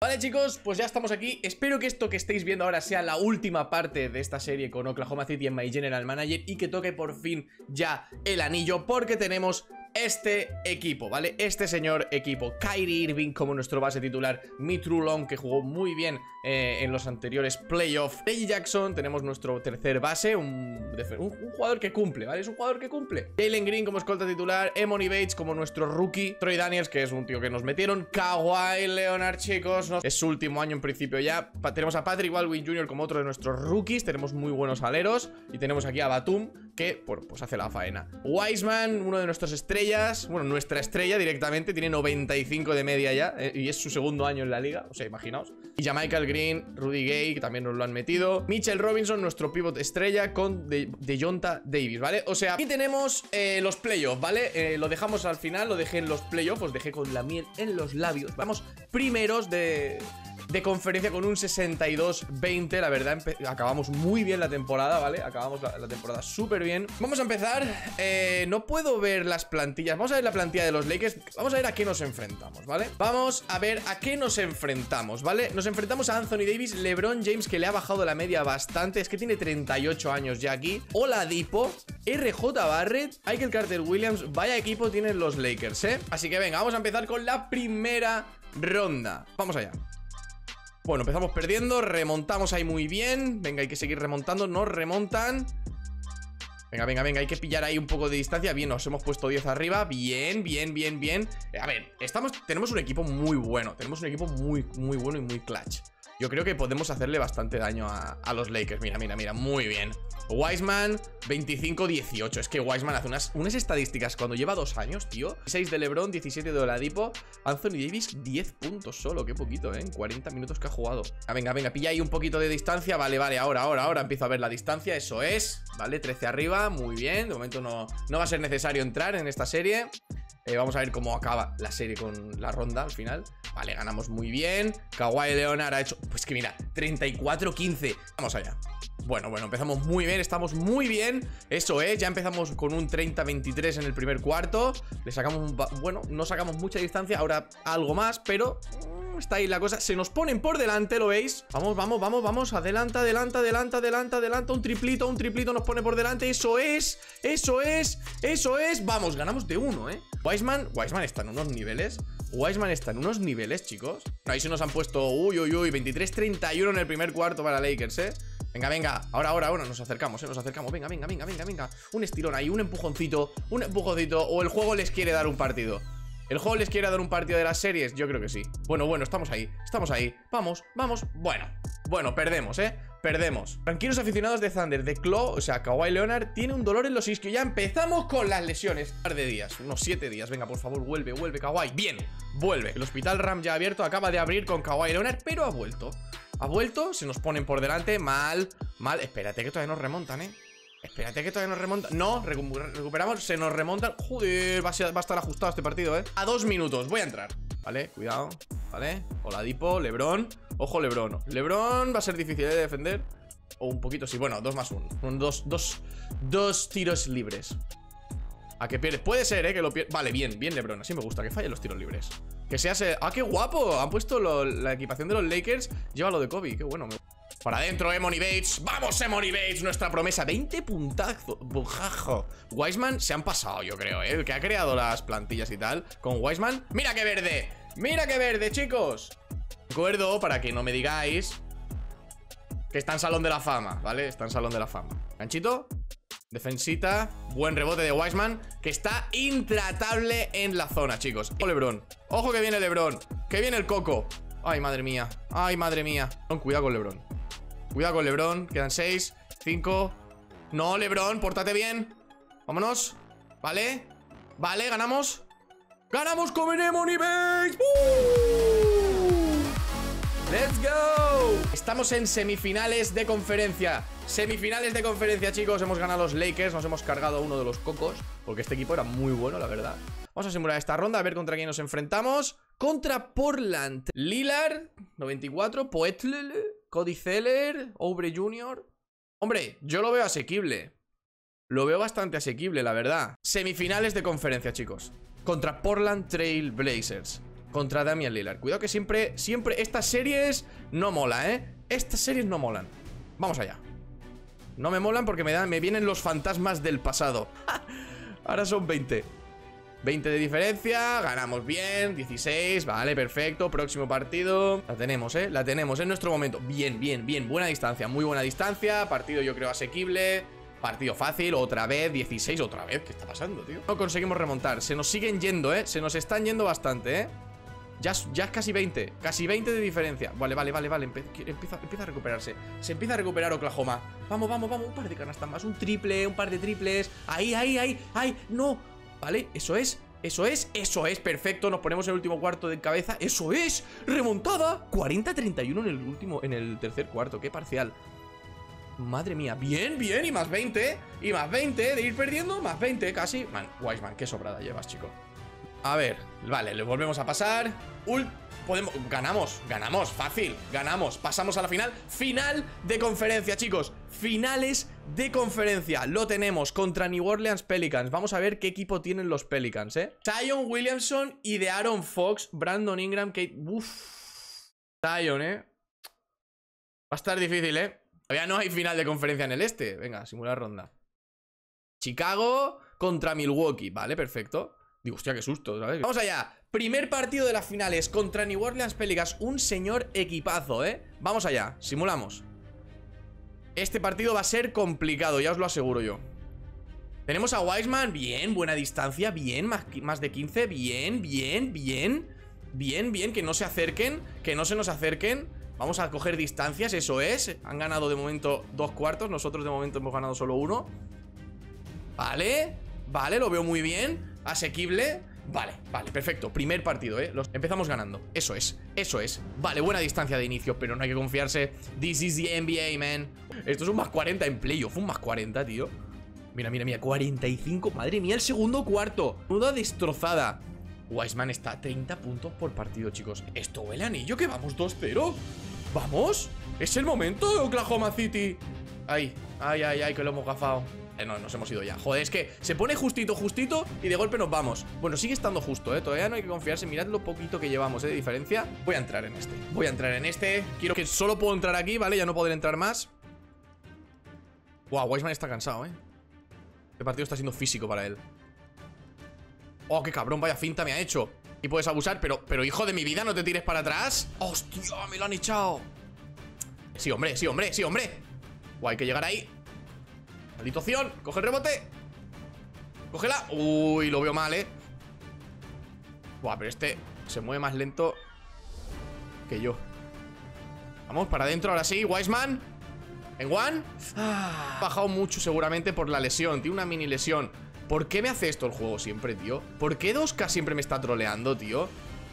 Vale, chicos, pues ya estamos aquí. Espero que esto que estéis viendo ahora sea la última parte de esta serie con Oklahoma City en My General Manager y que toque por fin ya el anillo, porque tenemos este equipo, ¿vale? Este señor equipo, Kyrie Irving como nuestro base titular, Mitru Long, que jugó muy bien en los anteriores playoffs, Reggie Jackson, tenemos nuestro tercer base, un jugador que cumple, ¿vale? Es un jugador que cumple. Jalen Green como escolta titular, Emoni Bates como nuestro rookie, Troy Daniels, que es un tío que nos metieron, Kawhi Leonard, chicos, es su último año en principio ya. Tenemos a Patrick Baldwin Jr. como otro de nuestros rookies, tenemos muy buenos aleros y tenemos aquí a Batum, que pues hace la faena. Wiseman, uno de nuestros estrellas, bueno, nuestra estrella directamente, tiene 95 de media ya, y es su segundo año en la liga, o sea, imaginaos. Y Jamichael Green, Rudy Gay, que también nos lo han metido. Mitchell Robinson, nuestro pivot estrella, con Dejonta Davis, ¿vale? O sea, aquí tenemos los playoffs, ¿vale? Lo dejamos al final, lo dejé en los playoffs, os dejé con la miel en los labios. Vamos primeros de conferencia con un 62-20, la verdad, acabamos muy bien la temporada, ¿vale? Acabamos la temporada súper bien. Vamos a empezar, no puedo ver las plantillas, vamos a ver la plantilla de los Lakers, vamos a ver a qué nos enfrentamos, ¿vale? Vamos a ver a qué nos enfrentamos, ¿vale? Nos enfrentamos a Anthony Davis, LeBron James, que le ha bajado la media bastante, es que tiene 38 años ya aquí, Oladipo, RJ Barrett, Michael Carter Williams, vaya equipo tienen los Lakers, ¿eh? Así que venga, vamos a empezar con la primera ronda, vamos allá. Bueno, empezamos perdiendo, remontamos ahí muy bien. Venga, hay que seguir remontando, nos remontan. Venga, hay que pillar ahí un poco de distancia. Bien, nos hemos puesto 10 arriba. Bien. A ver, tenemos un equipo muy bueno. Tenemos un equipo muy bueno y muy clutch. Yo creo que podemos hacerle bastante daño a los Lakers. Mira, muy bien. Wiseman, 25-18. Es que Wiseman hace unas estadísticas cuando lleva 2 años, tío. 6 de LeBron, 17 de Oladipo. Anthony Davis, 10 puntos solo. Qué poquito, ¿eh? En 40 minutos que ha jugado. Venga, pilla ahí un poquito de distancia. Vale, ahora empiezo a ver la distancia. Eso es. Vale, 13 arriba, muy bien. De momento no va a ser necesario entrar en esta serie. Vamos a ver cómo acaba la serie con la ronda al final. Vale, ganamos muy bien. Kawhi Leonard ha hecho, pues que mira, 34-15. Vamos allá. Bueno, empezamos muy bien, estamos muy bien. Eso es, ya empezamos con un 30-23 en el primer cuarto. Le sacamos, bueno, no sacamos mucha distancia. Ahora algo más, pero está ahí la cosa. Se nos ponen por delante, ¿lo veis? Vamos, adelanta. Un triplito nos pone por delante. Eso es. Vamos, ganamos de 1, Wiseman está en unos niveles. Chicos. Ahí se nos han puesto, 23-31 en el primer cuarto para Lakers, Venga, ahora, nos acercamos, venga. Un estirón ahí, un empujoncito, o el juego les quiere dar un partido. ¿El juego les quiere dar un partido de las series? Yo creo que sí. Bueno, estamos ahí. Vamos. Bueno, perdemos, Perdemos. Tranquilos aficionados de Thunder, de Claw, o sea, Kawhi Leonard tiene un dolor en los isquios. Ya empezamos con las lesiones. Un par de días, unos 7 días. Venga, por favor, vuelve, Kawhi. Bien, vuelve. El hospital Ram ya ha abierto, acaba de abrir con Kawhi Leonard, pero ha vuelto. Se nos ponen por delante, mal. Espérate que todavía nos remontan, No, recuperamos, se nos remontan. Joder, va a estar ajustado este partido, A 2 minutos, voy a entrar. Vale, cuidado, vale. Oladipo, LeBron. Ojo, LeBron. LeBron va a ser difícil de defender. O un poquito, sí, bueno, 2+1. Dos tiros libres. A que pierdes, puede ser, que lo pierdes. Vale, bien, LeBron, así me gusta, que fallen los tiros libres. Que se hace, ¡ah, qué guapo! Han puesto la equipación de los Lakers. Lleva lo de Kobe, qué bueno. Para adentro, Emoni Bates. ¡Vamos, Emoni Bates! Nuestra promesa. 20 puntazos. Bujajo. Wiseman se han pasado, yo creo, El que ha creado las plantillas y tal. Con Wiseman. ¡Mira qué verde! ¡Mira qué verde, chicos! Recuerdo, para que no me digáis, que está en Salón de la Fama, ¿vale? Está en Salón de la Fama. Ganchito. Defensita. Buen rebote de Wiseman, que está intratable en la zona, chicos. Ojo, LeBron. Ojo que viene LeBron. Que viene el coco. Ay, madre mía. Cuidado con LeBron. Quedan 6, 5. No, LeBron, pórtate bien. Vámonos. Vale, ganamos. ¡Ganamos con Emoni Bates! ¡Let's go! Estamos en semifinales de conferencia. Chicos. Hemos ganado a los Lakers. Nos hemos cargado a uno de los cocos, porque este equipo era muy bueno, la verdad. Vamos a simular esta ronda, a ver contra quién nos enfrentamos. Contra Portland. Lillard, 94. Poeltl, Cody Zeller, Oubre Jr. Hombre, yo lo veo asequible. Lo veo bastante asequible, la verdad. Semifinales de conferencia, chicos. Contra Portland Trail Blazers. contra Damian Lillard. Cuidado que siempre estas series no mola, ¿eh? Estas series no molan. Vamos allá. No me molan porque me vienen los fantasmas del pasado. Ahora son 20. 20 de diferencia, ganamos bien, 16, vale, perfecto, próximo partido. La tenemos, la tenemos en nuestro momento. Bien, bien, bien, buena distancia, muy buena distancia. Partido yo creo asequible. Partido fácil, otra vez, 16, otra vez. ¿Qué está pasando, tío? No conseguimos remontar, se nos siguen yendo, se nos están yendo bastante, Ya es casi 20, casi 20 de diferencia. Vale, empieza a recuperarse. Se empieza a recuperar Oklahoma. Vamos, un par de canastas más, un triple, un par de triples. Ahí, no. Vale, eso es, perfecto. Nos ponemos en el último cuarto de cabeza. Eso es, remontada. 40-31 en el tercer cuarto, qué parcial. Madre mía, bien, y más 20. Y más 20 de ir perdiendo, más 20 casi. Man, Wiseman, qué sobrada llevas, chico. A ver, vale, le volvemos a pasar. Ganamos, fácil, ganamos. Pasamos a la final. Final de conferencia, chicos. Finales de conferencia. Lo tenemos contra New Orleans Pelicans. Vamos a ver qué equipo tienen los Pelicans, Zion Williamson y de Aaron Fox, Brandon Ingram, Kate... Zion, Va a estar difícil, Todavía no hay final de conferencia en el este. Venga, simular ronda. Chicago contra Milwaukee. Vale, perfecto. Digo, hostia, qué susto, ¿sabes? Vamos allá. Primer partido de las finales contra New Orleans Pelicans. Un señor equipazo, Vamos allá, simulamos. Este partido va a ser complicado, ya os lo aseguro yo. Tenemos a Wiseman, bien, buena distancia, bien, más de 15, bien, que no se acerquen, que no se nos acerquen. Vamos a coger distancias, eso es. Han ganado de momento 2 cuartos, nosotros de momento hemos ganado solo 1. Vale, lo veo muy bien. Asequible. Vale, perfecto. Primer partido, empezamos ganando. Eso es. Vale, buena distancia de inicio, pero no hay que confiarse. This is the NBA, man. Esto es un más 40 en playoff. Un más 40, tío. Mira, 45. Madre mía, el segundo cuarto. Nuda destrozada. Wiseman está a 30 puntos por partido, chicos. Esto huele a anillo, que vamos 2-0. ¿Vamos? ¿Es el momento de Oklahoma City? Ay, que lo hemos gafado. No, nos hemos ido ya. Joder, es que se pone justito y de golpe nos vamos. Bueno, sigue estando justo, Todavía no hay que confiarse. Mirad lo poquito que llevamos, de diferencia. Voy a entrar en este. Quiero que solo puedo entrar aquí, ¿vale? Ya no podré entrar más. Wow, Wiseman está cansado, Este partido está siendo físico para él. Oh, qué cabrón, vaya finta me ha hecho. Y puedes abusar, pero hijo de mi vida, no te tires para atrás. Hostia, me lo han echado. Sí, hombre. Guau, hay que llegar ahí. Maldita opción, coge el rebote. Cógela. Uy, lo veo mal, Buah, pero este se mueve más lento que yo. Vamos, para adentro, ahora sí, Wiseman. En one. Ha bajado mucho seguramente por la lesión. Tiene una mini lesión. ¿Por qué me hace esto el juego siempre, tío? ¿Por qué 2K siempre me está troleando, tío?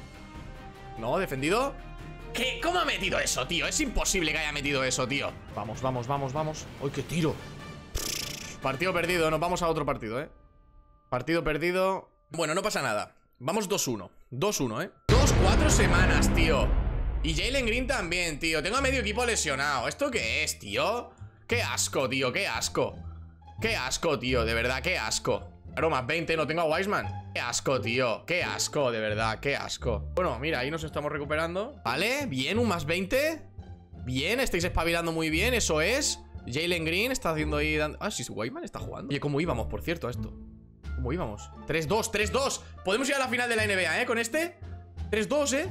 No, defendido. ¿Qué? ¿Cómo ha metido eso, tío? Es imposible que haya metido eso, tío. Vamos. ¡Ay, qué tiro! Partido perdido, nos vamos a otro partido, Partido perdido. Bueno, no pasa nada. Vamos 2-1. 2-1, 2-4 semanas, tío. Y Jalen Green también, tío. Tengo a medio equipo lesionado. ¿Esto qué es, tío? Qué asco, tío, qué asco. Qué asco, tío, de verdad, qué asco. Claro, más 20, no tengo a Wiseman. Qué asco, tío, qué asco, de verdad, qué asco. Bueno, mira, ahí nos estamos recuperando. Vale, bien, un más 20. Bien, estáis espabilando muy bien, eso es. Jalen Green está haciendo ahí... Ah, sí, Wiseman está jugando. Oye, ¿cómo íbamos, por cierto, a esto? ¿Cómo íbamos? 3-2. Podemos ir a la final de la NBA, con este 3-2,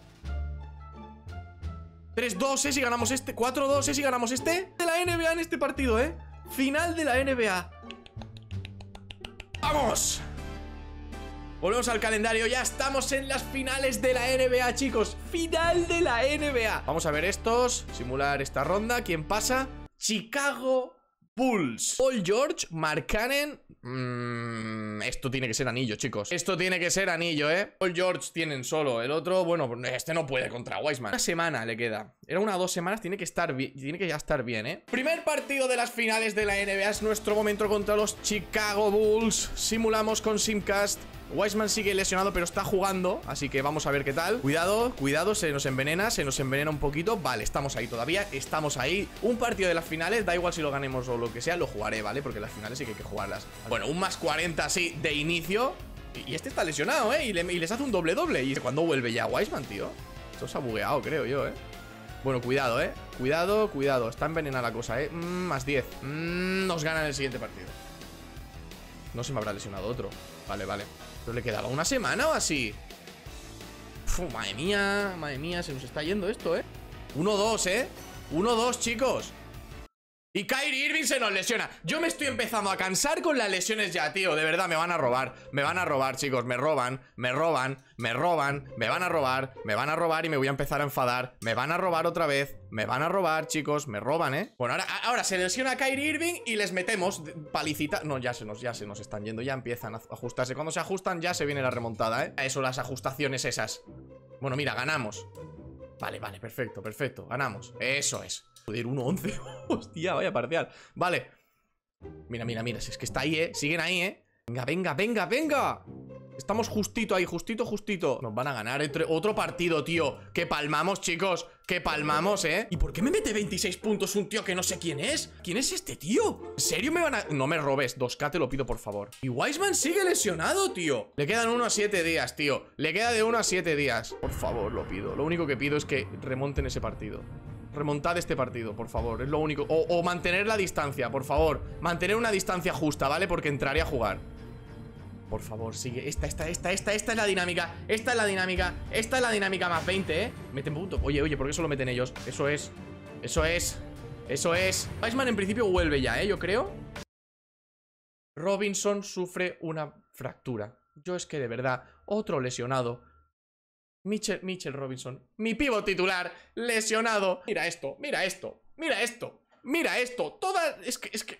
3-2, si ganamos este. 4-2, si ganamos este. De la NBA en este partido, Final de la NBA. ¡Vamos! Volvemos al calendario. Ya estamos en las finales de la NBA, chicos. Final de la NBA. Vamos a ver estos. Simular esta ronda. ¿Quién pasa? Chicago Bulls. Paul George, Mark Cannon. Esto tiene que ser anillo, chicos. Esto tiene que ser anillo, Paul George tienen solo. El otro, bueno, este no puede contra Wiseman. Una semana le queda. Era 1 o 2 semanas, tiene que estar bien. Tiene que ya estar bien, Primer partido de las finales de la NBA. Es nuestro momento contra los Chicago Bulls. Simulamos con Simcast. Wiseman sigue lesionado, pero está jugando, así que vamos a ver qué tal. Cuidado, se nos envenena un poquito. Vale, estamos ahí todavía, estamos ahí. Un partido de las finales, da igual si lo ganemos o lo que sea, lo jugaré, ¿vale? Porque las finales sí que hay que jugarlas. Bueno, un más 40 así de inicio. Y este está lesionado, ¿eh? Y les hace un doble-doble. ¿Y cuándo vuelve ya Wiseman, tío? Esto se ha bugueado, creo yo, ¿eh? Bueno, cuidado, ¿eh? Cuidado, cuidado. Está envenenada la cosa, ¿eh? Más 10. Nos ganan el siguiente partido. No se me habrá lesionado otro. Vale, vale. ¿Pero le quedaba una semana o así? Uf, madre mía, se nos está yendo esto, ¿eh? 1-2, ¿eh? 1-2, chicos. Y Kyrie Irving se nos lesiona. Yo me estoy empezando a cansar con las lesiones ya, tío. De verdad, me van a robar. Me van a robar, chicos. Me roban, me roban, me roban. Me van a robar, me van a robar y me voy a empezar a enfadar. Me van a robar otra vez. Me van a robar, chicos. Me roban, ¿eh? Bueno, ahora se lesiona a Kyrie Irving y les metemos palicita. No, ya se nos están yendo. Ya empiezan a ajustarse. Cuando se ajustan ya se viene la remontada, ¿eh? Eso, las ajustaciones esas. Bueno, mira, ganamos. Vale, vale, perfecto, perfecto. Ganamos. Eso es. Joder, 1-11. Hostia, vaya parcial. Vale. Mira, mira, mira. Si es que está ahí, siguen ahí, Venga, venga, venga, venga. Estamos justito ahí, justito, justito. Nos van a ganar otro partido, tío. Que palmamos, chicos. Que palmamos, ¿Y por qué me mete 26 puntos un tío que no sé quién es? ¿Quién es este tío? ¿En serio me van a...? No me robes, 2K, te lo pido, por favor. Y Wiseman sigue lesionado, tío. Le quedan 1 a 7 días, tío. Le queda de 1 a 7 días. Por favor, lo pido. Lo único que pido es que remonten ese partido. Remontad este partido, por favor. Es lo único. O mantener la distancia, por favor. Mantener una distancia justa, ¿vale? Porque entraré a jugar. Por favor, sigue. Esta es la dinámica. Esta es la dinámica. Esta es la dinámica más 20, Meten punto. Oye, oye, ¿por qué solo meten ellos? Eso es. Eso es. Eso es. Wiseman en principio vuelve ya, yo creo. Robinson sufre una fractura. Yo es que de verdad, otro lesionado. Mitchell Robinson, mi pívot titular, lesionado. Mira esto, mira esto, mira esto, mira esto. Toda... Es que...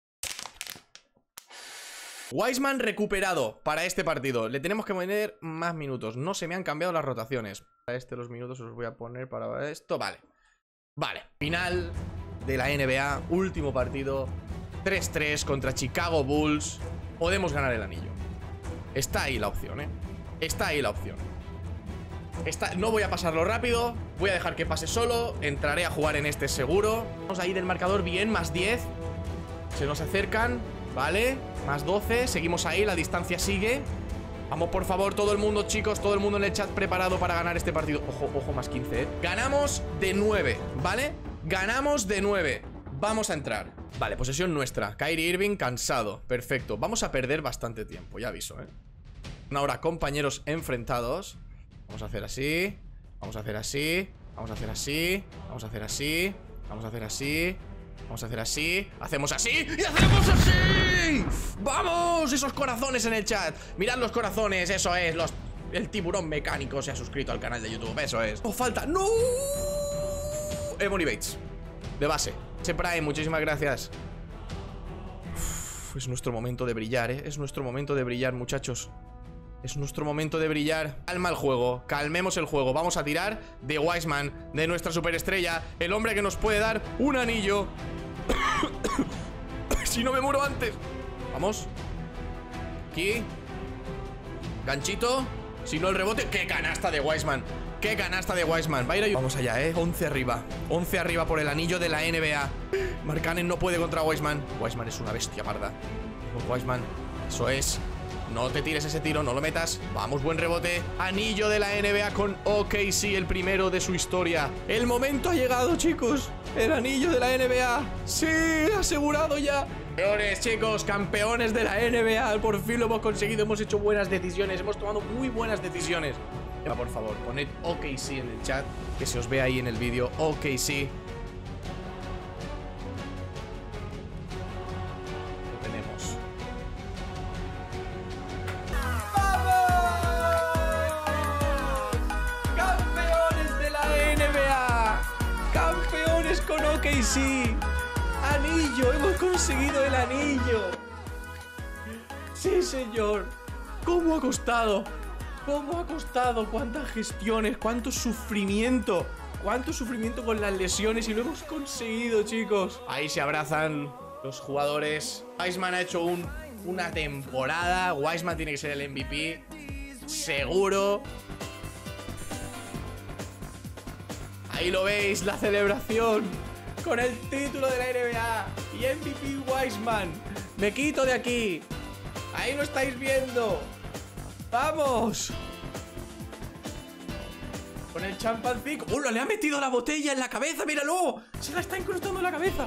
Wiseman recuperado para este partido. Le tenemos que poner más minutos. No se me han cambiado las rotaciones. Para los minutos os voy a poner para esto. Vale. Vale. Final de la NBA. Último partido. 3-3 contra Chicago Bulls. Podemos ganar el anillo. Está ahí la opción, Está ahí la opción. No voy a pasarlo rápido. Voy a dejar que pase solo. Entraré a jugar en este seguro. Vamos ahí del marcador bien, más 10. Se nos acercan, vale. Más 12, seguimos ahí, la distancia sigue. Vamos, por favor, todo el mundo, chicos. Todo el mundo en el chat preparado para ganar este partido. Ojo, ojo, más 15, Ganamos de 9, ¿vale? Ganamos de 9. Vamos a entrar. Vale, posesión nuestra. Kyrie Irving cansado, perfecto. Vamos a perder bastante tiempo, ya aviso, Ahora, compañeros enfrentados. Vamos a hacer así. Vamos a hacer así. Vamos a hacer así. Vamos a hacer así. Vamos a hacer así. Vamos a hacer así. Hacemos así. ¡Y hacemos así! ¡Vamos! Esos corazones en el chat. Mirad los corazones. Eso es. El tiburón mecánico se ha suscrito al canal de YouTube. Eso es. ¡Oh, falta! ¡No! Ebony Bates. De base. Prime, muchísimas gracias. Es nuestro momento de brillar, Es nuestro momento de brillar, muchachos. Es nuestro momento de brillar. Calma el juego, calmemos el juego. Vamos a tirar de Wiseman, de nuestra superestrella, el hombre que nos puede dar un anillo. Si no me muero antes. Vamos. Aquí. Ganchito. Si no el rebote. ¡Qué canasta de Wiseman! ¡Qué canasta de Wiseman! Va a ir a... Vamos allá, 11 arriba. 11 arriba por el anillo de la NBA. Markkanen no puede contra Wiseman. Wiseman es una bestia parda. Wiseman. Eso es. No te tires ese tiro, no lo metas. Vamos, buen rebote. Anillo de la NBA con OKC, el primero de su historia. El momento ha llegado, chicos. El anillo de la NBA. Sí, asegurado ya. Campeones, chicos, campeones de la NBA. Por fin lo hemos conseguido, hemos hecho buenas decisiones. Hemos tomado muy buenas decisiones. Por favor, poned OKC en el chat, que se os vea ahí en el vídeo. OKC. Con OKC. Anillo, hemos conseguido el anillo. Sí, señor. ¿Cómo ha costado? ¿Cómo ha costado? ¿Cuántas gestiones? ¿Cuánto sufrimiento? ¿Cuánto sufrimiento con las lesiones? Y lo hemos conseguido, chicos. Ahí se abrazan los jugadores. Wiseman ha hecho una temporada. Wiseman tiene que ser el MVP. Seguro. Ahí lo veis, la celebración con el título de la NBA y MVP Wiseman. Me quito de aquí. Ahí lo estáis viendo. ¡Vamos! Con el champancico. ¡Oh, le ha metido la botella en la cabeza! ¡Míralo! Se la está incrustando en la cabeza.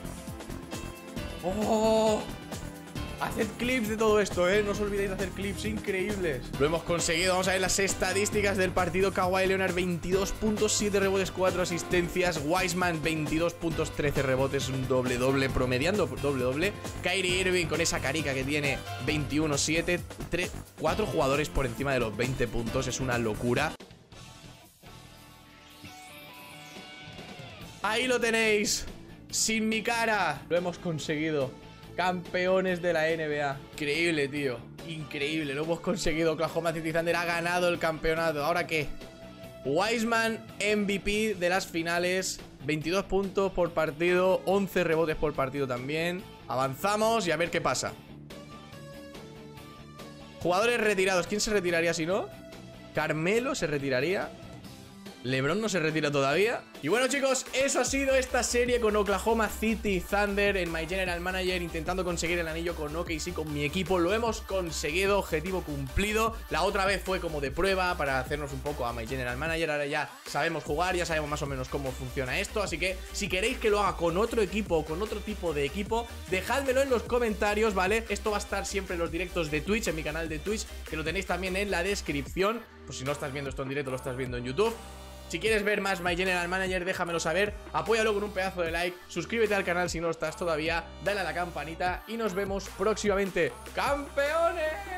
¡Oh! Haced clips de todo esto, ¿eh? No os olvidéis de hacer clips increíbles. Lo hemos conseguido. Vamos a ver las estadísticas del partido. Kawhi Leonard, 22 puntos, 7 rebotes, 4 asistencias. Wiseman, 22 puntos, 13 rebotes, un doble-doble, promediando doble-doble. Kyrie Irving, con esa carica que tiene, 21-7, 4 jugadores por encima de los 20 puntos. Es una locura. Ahí lo tenéis. Sin mi cara. Lo hemos conseguido. Campeones de la NBA. Increíble, tío. Increíble. Lo hemos conseguido. Oklahoma City Thunder ha ganado el campeonato. ¿Ahora qué? Wiseman, MVP de las finales. 22 puntos por partido. 11 rebotes por partido también. Avanzamos y a ver qué pasa. Jugadores retirados. ¿Quién se retiraría si no? Carmelo se retiraría. LeBron no se retira todavía. Y bueno, chicos, eso ha sido esta serie con Oklahoma City Thunder en My General Manager, intentando conseguir el anillo con OKC, con mi equipo. Lo hemos conseguido, objetivo cumplido. La otra vez fue como de prueba para hacernos un poco a My General Manager. Ahora ya sabemos jugar, ya sabemos más o menos cómo funciona esto. Así que si queréis que lo haga con otro equipo o con otro tipo de equipo, dejádmelo en los comentarios, ¿vale? Esto va a estar siempre en los directos de Twitch, en mi canal de Twitch, que lo tenéis también en la descripción. Pues si no estás viendo esto en directo, lo estás viendo en YouTube. Si quieres ver más My General Manager, déjamelo saber. Apóyalo con un pedazo de like. Suscríbete al canal si no lo estás todavía. Dale a la campanita y nos vemos próximamente. ¡Campeones!